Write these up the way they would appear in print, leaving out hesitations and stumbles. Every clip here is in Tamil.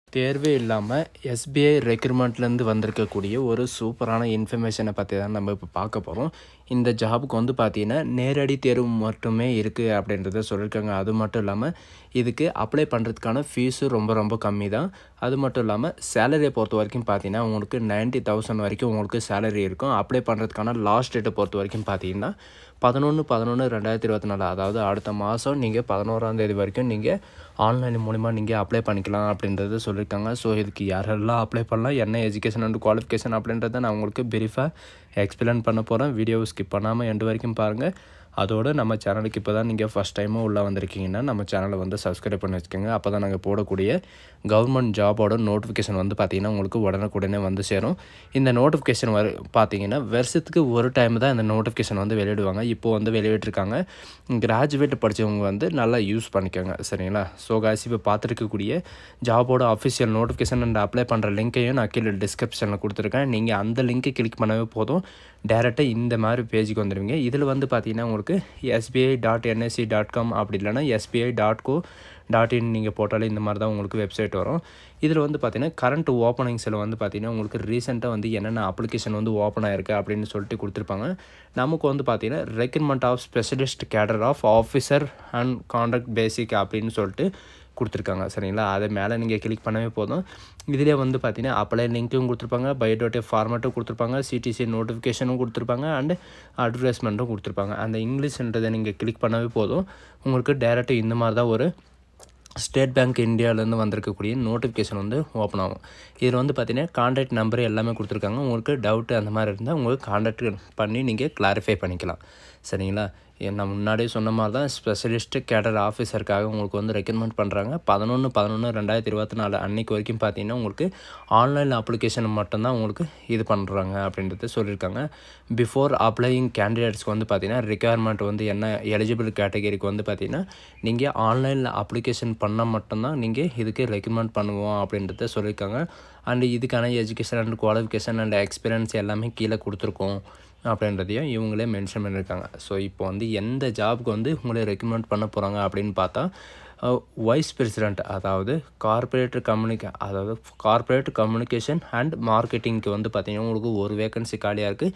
தேர்வே இல்லாமல் எஸ்பிஐ ரெக்ரூட்மெண்ட்லேருந்து வந்திருக்கக்கூடிய ஒரு சூப்பரான இன்ஃபர்மேஷனை பற்றி தான் நம்ம இப்போ பார்க்க போகிறோம். இந்த ஜாபுக்கு வந்து பார்த்திங்கன்னா நேரடி தேர்வு மட்டுமே இருக்குது அப்படின்றத சொல்லியிருக்காங்க. அது மட்டும் இல்லாமல் இதுக்கு அப்ளை பண்ணுறதுக்கான ஃபீஸும் ரொம்ப கம்மி தான். அது மட்டும் இல்லாமல் சேலரியை பொறுத்த வரைக்கும் பார்த்தீங்கன்னா உங்களுக்கு 90,000 வரைக்கும் உங்களுக்கு சேலரி இருக்கும். அப்ளை பண்ணுறதுக்கான லாஸ்ட் டேட்டை பொறுத்த வரைக்கும் பார்த்தீங்கன்னா 11/11/2024, அதாவது அடுத்த மாதம் நீங்கள் 11ஆம் தேதி வரைக்கும் நீங்கள் ஆன்லைன் மூலிமா நீங்கள் அப்ளை பண்ணிக்கலாம் அப்படின்றது சொல்லியிருக்காங்க. ஸோ இதுக்கு யாரெல்லாம் அப்ளை பண்ணலாம், என்ன எஜுகேஷன் அண்ட் குவாலிஃபிகேஷன் அப்படின்றத நான் உங்களுக்கு பிரீஃபாக எக்ஸ்பிளைன் பண்ண போகிறேன். வீடியோவை ஸ்கிப் பண்ணாமல் எண்டு வரைக்கும் பாருங்கள். அதோடு நம்ம சேனலுக்கு இப்போ தான் நீங்கள் ஃபஸ்ட் டைமும் உள்ளே வந்திருக்கீங்கன்னா நம்ம சேனலை வந்து சப்ஸ்கிரைப் பண்ணி வச்சுக்கோங்க. அப்போ தான் நாங்கள் போடக்கூடிய கவர்மெண்ட் ஜாபோட நோட்டிஃபிகேஷன் வந்து பார்த்திங்கன்னா உங்களுக்கு உடனுக்குடனே வந்து சேரும். இந்த நோட்டிஃபிகேஷன் பார்த்திங்கன்னா வருஷத்துக்கு ஒரு டைம் தான் இந்த நோட்டிஃபிகேஷன் வந்து வெளியிடுவாங்க. இப்போது வந்து வெளியிட்டிருக்காங்க. கிராஜுவேட் படித்தவங்க வந்து நல்லா யூஸ் பண்ணிக்கோங்க, சரிங்களா? ஸோ காய்ஸ், இப்போ பார்த்துருக்கக்கூடிய ஜாபோட அஃபிஷியல் நோட்டிஃபிகேஷன் அண்ட் அப்ளை பண்ணுற லிங்க்கையும் நான் கீழே டிஸ்கிரிப்ஷனில் கொடுத்துருக்கேன். நீங்கள் அந்த லிங்க்கை கிளிக் பண்ணவே போதும், டேரெக்டாக இந்த மாதிரி பேஜுக்கு வந்துடுவீங்க. இதில் வந்து பார்த்திங்கன்னா உங்களுக்கு sbi.nse.com அப்படி இல்லைனா sbi.co.in நீங்கள் போட்டாலே இந்த மாதிரி தான் உங்களுக்கு வெப்சைட் வரும். இதில் வந்து பார்த்திங்கன்னா கரண்ட் ஓப்பனிங்ஸில் வந்து பார்த்திங்கன்னா உங்களுக்கு ரீசெண்டாக வந்து என்னென்ன அப்ளிகேஷன் வந்து ஓப்பன் ஆகிருக்கு அப்படின்னு சொல்லிட்டு கொடுத்துருப்பாங்க. நமக்கு வந்து பார்த்திங்கன்னா recruitment of specialist cadre of officer and contract basic அப்படின்னு சொல்லிட்டு கொடுத்துருக்காங்க, சரிங்களா? அதை மேலே நீங்கள் கிளிக் பண்ணவே போதும். இதிலே வந்து பார்த்திங்கன்னா அப்ளை லிங்க்கும் கொடுத்துருப்பாங்க, பயோடேட்டா ஃபார்மேட்டும் கொடுத்துருப்பாங்க, சிடிசி நோட்டிஃபிகேஷனும் கொடுத்துருப்பாங்க, அண்டு அட்வர்டைஸ்மெண்ட்டும் கொடுத்துருப்பாங்க. அந்த இங்கிலீஷ்ன்றதை நீங்கள் கிளிக் பண்ணவே போதும், உங்களுக்கு டேரெக்டாக இந்த மாதிரி தான் ஒரு ஸ்டேட் பேங்க் இந்தியாவிலேருந்து வந்திருக்கக்கூடிய நோட்டிஃபிகேஷன் வந்து ஓப்பன் ஆகும். இதில் வந்து பார்த்திங்கன்னா கான்டாக்ட் நம்பர் எல்லாமே கொடுத்துருக்காங்க. உங்களுக்கு டவுட்டு அந்த மாதிரி இருந்தால் உங்களுக்கு கான்டாக்ட் பண்ணி நீங்கள் கிளாரிஃபை பண்ணிக்கலாம், சரிங்களா? நான் முன்னாடியே சொன்ன மாதிரி தான் ஸ்பெஷலிஸ்ட் கேடர் ஆஃபீஸருக்காக உங்களுக்கு வந்து ரெக்கமெண்ட் பண்ணுறாங்க. 11/11/2024 அன்றைக்கு வரைக்கும் பார்த்தீங்கன்னா உங்களுக்கு ஆன்லைன் அப்ளிகேஷன் மட்டும்தான் உங்களுக்கு இது பண்ணுறாங்க அப்படின்றது சொல்லியிருக்காங்க. பிஃபோர் அப்ளையிங் கேண்டிடேட்ஸ்க்கு வந்து பார்த்திங்கன்னா ரிக்குவயர்மெண்ட் வந்து என்ன எலிஜிபிள் கேட்டகரிக்கு வந்து பார்த்திங்கன்னா நீங்கள் ஆன்லைனில் அப்ளிகேஷன் பண்ணால் மட்டும்தான் நீங்கள் இதுக்கு ரெக்கமெண்ட் பண்ணுவோம் அப்படின்றத சொல்லியிருக்காங்க. அண்டு இதுக்கான education and qualification and experience எல்லாமே கீழே கொடுத்துருக்கோம் அப்படின்றதையும் இவங்களே மென்ஷன் பண்ணியிருக்காங்க. ஸோ இப்போ வந்து எந்த ஜாபுக்கு வந்து உங்களை ரெக்கமெண்ட் பண்ண போகிறாங்க அப்படின்னு பார்த்தா வைஸ் பிரசிடெண்ட், அதாவது கார்ப்பரேட் கம்யூனிகேஷன் அண்ட் மார்க்கெட்டிங்க்கு வந்து பார்த்திங்கன்னா உங்களுக்கு ஒரு வேகன்சி காலியாக இருக்குது.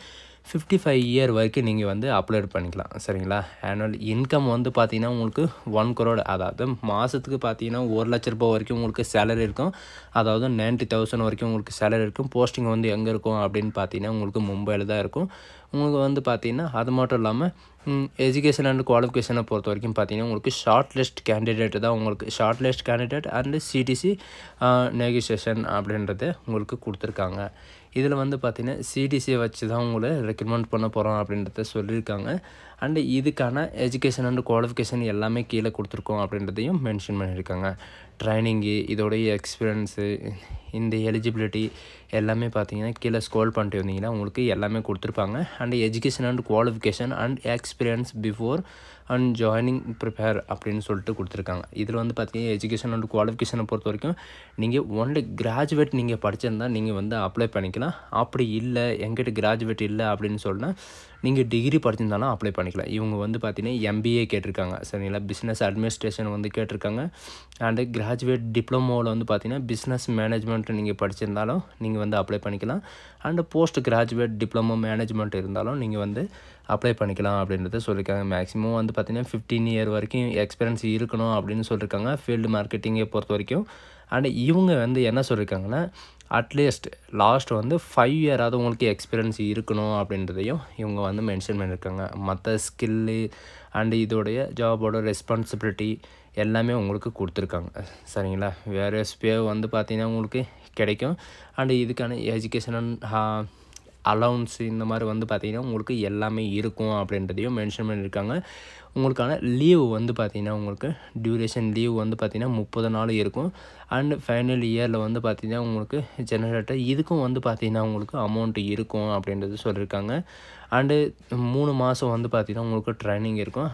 55 இயர் வரைக்கும் நீங்கள் வந்து அப்ளை பண்ணிக்கலாம், சரிங்களா? ஆனுவல் இன்கம் வந்து பார்த்திங்கன்னா உங்களுக்கு 1 crore, அதாவது மாதத்துக்கு பார்த்திங்கன்னா 1 லட்ச ரூபாய் வரைக்கும் உங்களுக்கு சேலரி இருக்கும். அதாவது 90,000 வரைக்கும் உங்களுக்கு சேலரி இருக்கும். போஸ்டிங் வந்து எங்கே இருக்கும் அப்படின்னு பார்த்தீங்கன்னா உங்களுக்கு மும்பையில் தான் இருக்கும். உங்களுக்கு வந்து பார்த்திங்கன்னா அது மட்டும் இல்லாமல் எஜுகேஷன் அண்ட் குவாலிஃபிகேஷனை பொறுத்த வரைக்கும் பார்த்திங்கன்னா உங்களுக்கு ஷார்ட் லிஸ்ட் கேண்டிடேட் தான் உங்களுக்கு short list candidate and CTC negotiation அப்படின்றத உங்களுக்கு கொடுத்துருக்காங்க. இதில் வந்து பார்த்திங்கன்னா சிடிசியை வச்சு தான் உங்களை ரெக்கமெண்ட் பண்ண போகிறோம் அப்படின்றத சொல்லியிருக்காங்க. அண்டு இதுக்கான எஜுகேஷன் அண்ட் குவாலிஃபிகேஷன் எல்லாமே கீழே கொடுத்துருக்கோம் அப்படின்றதையும் மென்ஷன் பண்ணியிருக்காங்க. ட்ரைனிங்கு, இதோடைய எக்ஸ்பீரியன்ஸு, இந்த எலிஜிபிலிட்டி எல்லாமே பார்த்தீங்கன்னா கீழே ஸ்க்ரோல் பண்ணிட்டு வந்தீங்கன்னா உங்களுக்கு எல்லாமே கொடுத்துருப்பாங்க. And education and qualification and experience before and joining prepare அப்படின்னு சொல்லிட்டு கொடுத்துருக்காங்க. இதில் வந்து பார்த்தீங்கன்னா எஜுகேஷன் அண்ட் குவாலிஃபிகேஷனை பொறுத்த வரைக்கும் நீங்கள் ஒன்லி கிராஜுவேட் நீங்கள் படிச்சிருந்தால் நீங்கள் வந்து அப்ளை பண்ணிக்கலாம். அப்படி இல்லை, எங்கிட்ட கிராஜுவேட் இல்லை அப்படின்னு சொன்னால் நீங்கள் டிகிரி படிச்சிருந்தாலும் அப்ளை பண்ணிக்கலாம். இவங்க வந்து பார்த்திங்கன்னா எம்பிஏ கேட்டிருக்காங்க, சரிங்களா? பிஸ்னஸ் அட்மினிஸ்ட்ரேஷன் வந்து கேட்டிருக்காங்க. அண்டு கிராஜுவேட் டிப்ளமோவில் வந்து பார்த்திங்கன்னா பிஸ்னஸ் மேனேஜ்மெண்ட் நீங்கள் படிச்சிருந்தாலும் நீங்கள் வந்து அப்ளை பண்ணிக்கலாம். And post graduate diploma management இருந்தாலும் நீங்கள் வந்து அப்ளை பண்ணிக்கலாம் அப்படின்றத சொல்லியிருக்காங்க. மேக்ஸிமம் வந்து பார்த்திங்கன்னா 15 இயர் வரைக்கும் எக்ஸ்பீரியன்ஸ் இருக்கணும் அப்படின்னு சொல்லியிருக்காங்க ஃபீல்டு மார்க்கெட்டிங்கை பொறுத்த வரைக்கும். அண்ட் இவங்க வந்து என்ன சொல்லியிருக்காங்கன்னா அட்லீஸ்ட் லாஸ்ட் வந்து 5 இயராவது உங்களுக்கு எக்ஸ்பீரியன்ஸ் இருக்கணும் அப்படின்றதையும் இவங்க வந்து மென்ஷன் பண்ணியிருக்காங்க. மற்ற ஸ்கில்லு அண்டு இதோடைய ஜாபோட ரெஸ்பான்சிபிலிட்டி எல்லாமே உங்களுக்கு கொடுத்துருக்காங்க, சரிங்களா? வேறு எஸ்பிஐ வந்து பார்த்திங்கன்னா உங்களுக்கு கிடைக்கும். அண்டு இதுக்கான எஜுகேஷன் அண்ட் அலவுன்ஸ் இந்த மாதிரி வந்து பார்த்திங்கன்னா உங்களுக்கு எல்லாமே இருக்கும் அப்படின்றதையும் மென்ஷன் பண்ணியிருக்காங்க. உங்களுக்கான லீவ் வந்து பார்த்திங்கன்னா உங்களுக்கு டியூரேஷன் லீவ் வந்து பார்த்திங்கன்னா 30 நாள் இருக்கும். அண்ட் ஃபைனல் இயரில் வந்து பார்த்திங்கன்னா உங்களுக்கு ஜெனரேட்டர் இதுக்கும் வந்து பார்த்திங்கன்னா உங்களுக்கு அமௌண்ட் இருக்கும் அப்படின்றது சொல்லியிருக்காங்க. அண்டு 3 மாதம் வந்து பார்த்திங்கன்னா உங்களுக்கு ட்ரைனிங் இருக்கும்.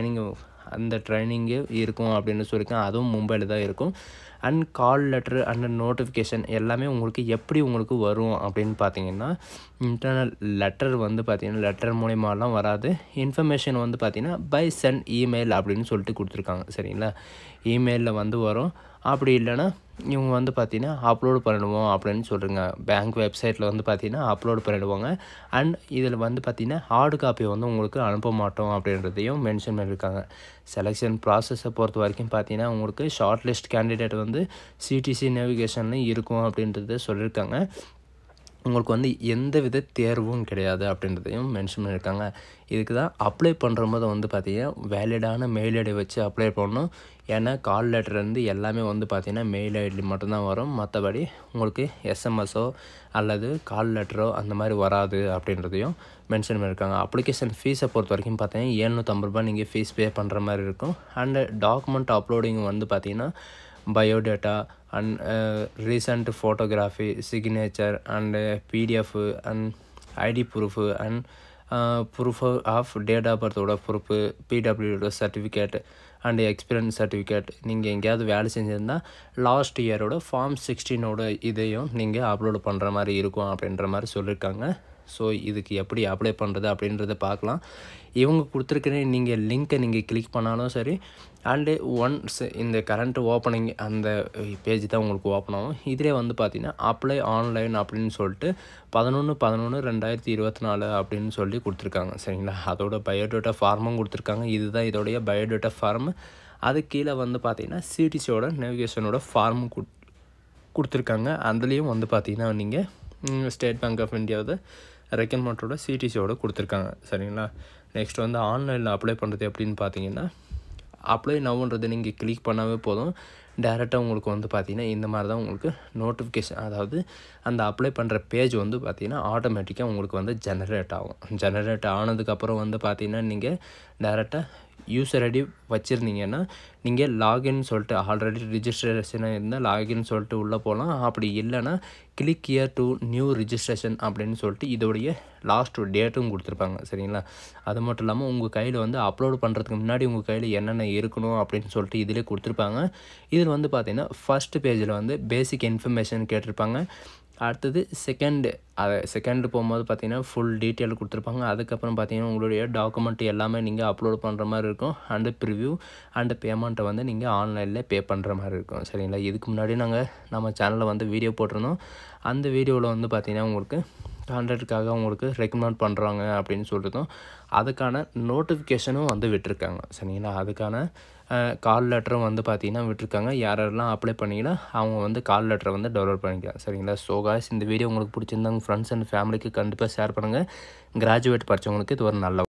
அந்த ட்ரைனிங்கே இருக்கும் அப்படின்னு சொல்லியிருக்கேன். அதுவும் மும்பையில் தான் இருக்கும். And call letter and notification எல்லாமே உங்களுக்கு எப்படி உங்களுக்கு வரும் அப்படின்னு பார்த்தீங்கன்னா இன்டர்னல் லெட்டர் வந்து பார்த்திங்கன்னா லெட்டர் மூலிமாலாம் வராது. இன்ஃபர்மேஷன் வந்து பார்த்திங்கன்னா பை சென்ட் இமெயில் அப்படின்னு சொல்லிட்டு கொடுத்துருக்காங்க, சரிங்களா? இமெயிலில் வந்து வரும். அப்படி இல்லைன்னா இவங்க வந்து பார்த்தீங்கன்னா அப்லோட் பண்ணிடுவோம் அப்படின்னு சொல்லுங்க. பேங்க் வெப்சைட்டில் வந்து பார்த்தீங்கன்னா அப்லோட் பண்ணிடுவாங்க. அண்ட் இதில் வந்து பார்த்தீங்கன்னா ஹார்டு காப்பி வந்து உங்களுக்கு அனுப்ப மாட்டோம் அப்படின்றதையும் மென்ஷன் பண்ணியிருக்காங்க. செலெக்ஷன் ப்ராசஸை பொறுத்த வரைக்கும் பார்த்தீங்கன்னா உங்களுக்கு ஷார்ட் லிஸ்ட் கேண்டிடேட் வந்து சிடிசி நேவிகேஷன்லையும் இருக்கும் அப்படின்றத சொல்லியிருக்காங்க. உங்களுக்கு வந்து எந்த வித தேர்வும் கிடையாது அப்படின்றதையும் மென்ஷன் பண்ணியிருக்காங்க. இதுக்கு தான் அப்ளை பண்ணுறம்போது வந்து பார்த்தீங்கன்னா வேலிடான மெயில் ஐடி வச்சு அப்ளை பண்ணணும். ஏன்னா கால் லெட்டர்லேருந்து எல்லாமே வந்து பார்த்தீங்கன்னா மெயில் ஐடி மட்டும்தான் வரும். மற்றபடி உங்களுக்கு எஸ்எம்எஸோ அல்லது கால் லெட்டரோ அந்த மாதிரி வராது அப்படின்றதையும் மென்ஷன் பண்ணியிருக்காங்க. அப்ளிகேஷன் ஃபீஸை பொறுத்த வரைக்கும் பார்த்தீங்கன்னா ரூ. 750 நீங்கள் ஃபீஸ் பே பண்ணுற மாதிரி இருக்கும். அண்டு டாக்குமெண்ட் அப்லோடிங் வந்து பார்த்தீங்கன்னா biodata and recent photography, signature and PDF and ID proof and proof of date of பர்த்தோட ப்ரூஃபு, பிடபிள்யூட சர்டிஃபிகேட் அண்டு எக்ஸ்பீரியன்ஸ் சர்டிஃபிகேட், நீங்கள் எங்கேயாவது வேலை செஞ்சுருந்தால் லாஸ்ட் இயரோட ஃபார்ம் 16ஓட இதையும் நீங்கள் அப்லோடு பண்ணுற மாதிரி இருக்கும் அப்படின்ற மாதிரி சொல்லியிருக்காங்க. ஸோ இதுக்கு எப்படி அப்ளை பண்ணுறது அப்படின்றத பார்க்கலாம். இவங்க கொடுத்துருக்கிற நீங்கள் லிங்க்கை நீங்கள் கிளிக் பண்ணாலும் சரி, அண்டு ஒன்ஸ் இந்த கரண்ட் ஓப்பனிங் அந்த பேஜ் தான் உங்களுக்கு ஓப்பன் ஆகும். இதிலே வந்து பார்த்தீங்கன்னா அப்ளை ஆன்லைன் அப்படின்னு சொல்லிட்டு 11/11/2024 அப்படின்னு சொல்லி கொடுத்துருக்காங்க. சரிங்களா? அதோட பயோடேட்டா ஃபார்மும் கொடுத்துருக்காங்க. இதுதான் இதோடைய பயோடேட்டா ஃபார்மு. அது கீழே வந்து பார்த்தீங்கன்னா சிடிசியோட நேவிகேஷனோட ஃபார்மும் கொடுத்துருக்காங்க. அதுலேயும் வந்து பார்த்தீங்கன்னா நீங்கள் ஸ்டேட் பேங்க் ஆஃப் இந்தியாவோட ரெக்கமெண்டோட சிடிசியோட கொடுத்துருக்காங்க. சரிங்களா? நெக்ஸ்ட் வந்து ஆன்லைனில் அப்ளை பண்ணுறது எப்படின்னு பார்த்தீங்கன்னா, அப்ளை நவுன்றது நீங்கள் கிளிக் பண்ணாவே போதும். டேரெக்டாக உங்களுக்கு வந்து பார்த்தீங்கன்னா இந்த மாதிரி தான் உங்களுக்கு நோட்டிஃபிகேஷன், அதாவது அந்த அப்ளை பண்ணுற பேஜ் வந்து பார்த்தீங்கன்னா ஆட்டோமேட்டிக்காக உங்களுக்கு வந்து ஜெனரேட் ஆகும். ஜெனரேட் ஆனதுக்கப்புறம் வந்து பார்த்தீங்கன்னா நீங்கள் டேரெக்டாக யூசர் ஐடி வச்சுருந்தீங்கன்னா நீங்கள் லாகின் சொல்லிட்டு ஆல்ரெடி ரிஜிஸ்ட்ரேஷனாக இருந்தால் லாகின் சொல்லிட்டு உள்ளே போகலாம். அப்படி இல்லைன்னா click here to new registration அப்படின்னு சொல்லிட்டு இதோடைய லாஸ்ட் டேட்டும் கொடுத்துருப்பாங்க. சரிங்களா? அது மட்டும் இல்லாமல் உங்கள் கையில் வந்து அப்லோடு பண்ணுறதுக்கு முன்னாடி உங்கள் கையில் என்னென்ன இருக்கணும் அப்படின்னு சொல்லிட்டு இதிலே கொடுத்துருப்பாங்க. இதில் வந்து பார்த்தீங்கன்னா ஃபஸ்ட்டு பேஜில் வந்து பேசிக் இன்ஃபர்மேஷன் கேட்டிருப்பாங்க. அடுத்தது செகண்டு போகும்போது பார்த்தீங்கன்னா ஃபுல் டீட்டெயில் கொடுத்துருப்பாங்க. அதுக்கப்புறம் பார்த்தீங்கன்னா உங்களுடைய டாக்குமெண்ட் எல்லாமே நீங்கள் அப்லோட் பண்ணுற மாதிரி இருக்கும். அண்டு ப்ரிவ்யூ அண்டு பேமெண்ட்டை வந்து நீங்கள் ஆன்லைனில் பே பண்ணுற மாதிரி இருக்கும். சரிங்களா? இதுக்கு முன்னாடி நம்ம சேனலில் வந்து வீடியோ போட்டிருந்தோம். அந்த வீடியோவில் வந்து பார்த்தீங்கன்னா உங்களுக்கு கான்ட்ராக்டுக்காக உங்களுக்கு ரெக்கமெண்ட் பண்ணுறாங்க அப்படின்னு சொல்லியிருந்தோம். அதுக்கான நோட்டிஃபிகேஷனும் வந்து விட்டுருக்காங்க. சரிங்களா? அதுக்கான கால் லெட்டரும் வந்து பார்த்தீங்கன்னா விட்டுருக்காங்க. யாரெல்லாம் அப்ளை பண்ணிங்கன்னா அவங்க வந்து கால் லெட்டரை வந்து டவுன்லோட் பண்ணிக்கலாம். சரிங்களா? ஸோ காய்ஸ், இந்த வீடியோ உங்களுக்கு பிடிச்சிருந்தாங்க ஃப்ரெண்ட்ஸ் அண்ட் ஃபேமிலிக்கு கண்டிப்பாக ஷேர் பண்ணுங்கள். கிராஜுவேட் படித்தவங்களுக்கு இது ஒரு நல்ல